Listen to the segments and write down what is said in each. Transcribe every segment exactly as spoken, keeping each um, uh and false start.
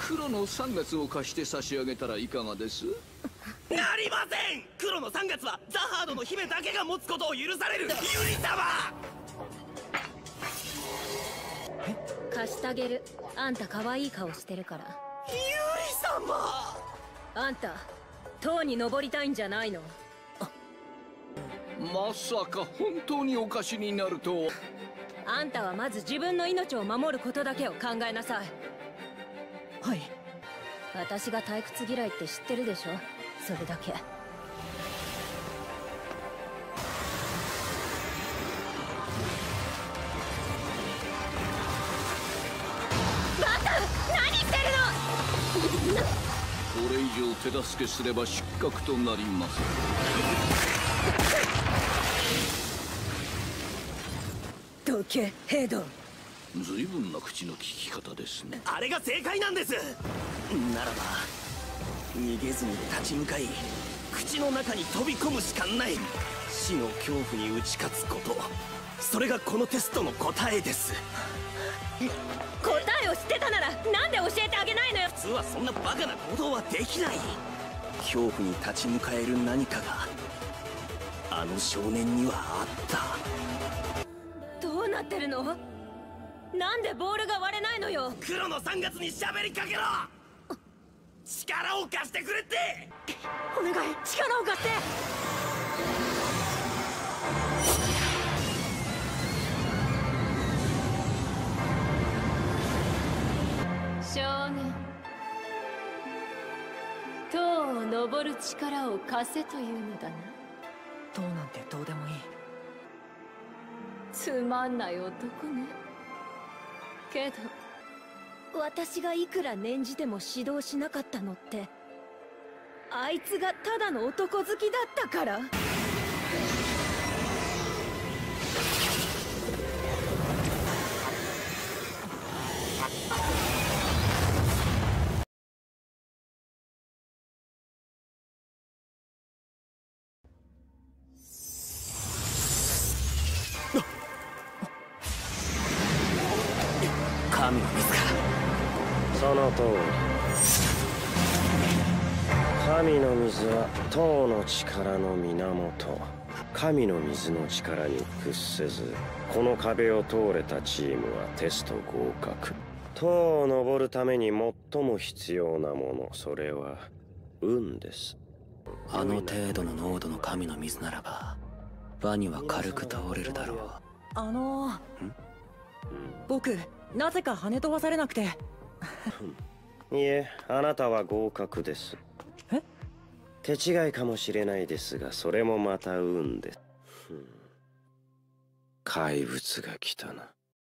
黒の三月を貸して差し上げたらいかがです？ なりません。黒の三月はザハードの姫だけが持つことを許されるユリ様。 貸してあげる。あんた可愛い顔してるから。 ユリ様。 あんた塔に登りたいんじゃないの？ まさか本当にお貸しになるとは。 あんたはまず自分の命を守ることだけを考えなさい。 はい。 私が退屈嫌いって知ってるでしょ。それだけ。バタ、何してるの？ これ以上手助けすれば失格となります。 どけ、ヘイドン。 随分な口の利き方ですね。 あれが正解なんです。ならば逃げずに立ち向かい口の中に飛び込むしかない。死の恐怖に打ち勝つこと、それがこのテストの答えです。 答えを知ってたならなんで教えてあげないのよ。 普通はそんなバカな行動はできない。恐怖に立ち向かえる何かがあの少年にはあった。 どうなってるの？なんでボールが割れないのよ。 黒の三月に喋りかけろ。力を貸してくれって。 お願い、力を貸して。少年、塔を登る力を貸せというのだな。 塔なんてどうでもいい。 つまんない男ね。けど私がいくら念じても指導しなかったのって、あいつがただの男好きだったから。 神の水か。 その通り。神の水は塔の力の源。神の水の力に屈せずこの壁を通れたチームはテスト合格。塔を登るために最も必要なもの、それは運です。 あの程度の濃度の神の水ならばワニは軽く通れるだろう。 あのー、僕なぜか跳ね飛ばされなくて。 いえ、あなたは合格です。 え？ 手違いかもしれないですが、それもまた運です。怪物が来たな。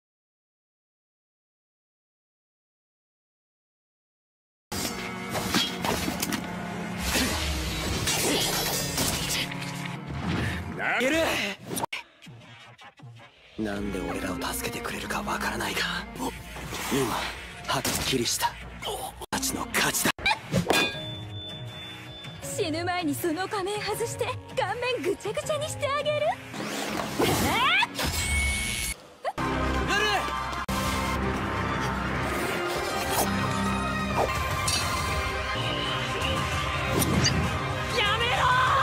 投げる。なんで俺らを助けてくれるかわからないが、今はっきりした。たちの勝ちだ。 死ぬ前にその仮面外して顔面ぐちゃぐちゃにしてあげる。 やめ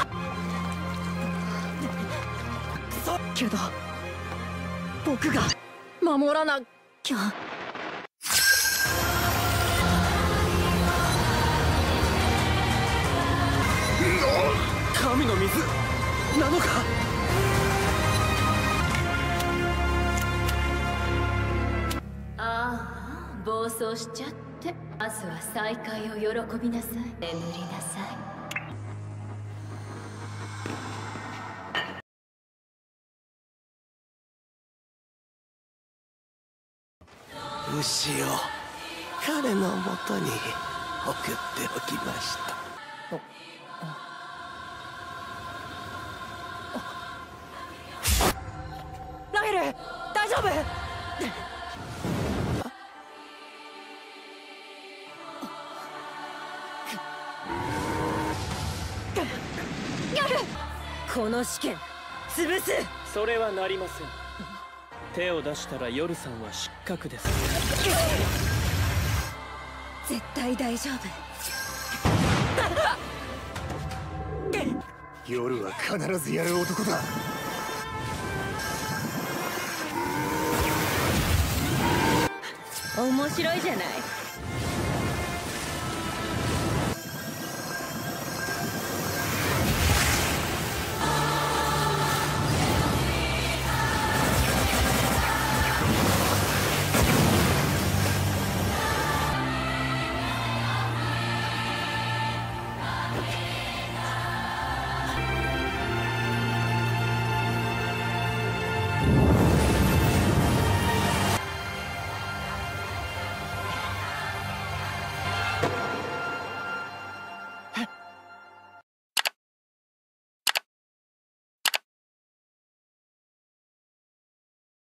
ろ。けど僕が守らなきゃ。 神の水なのか。 ああ、暴走しちゃって。まずは再会を喜びなさい。眠りなさい。 牛を彼のもとに送っておきました。 ラゲル、大丈夫？ この試験潰す。 それはなりません。手を出したらヨルさんは失格です。 絶対大丈夫。 夜は必ずやる男だ。 面白いじゃない。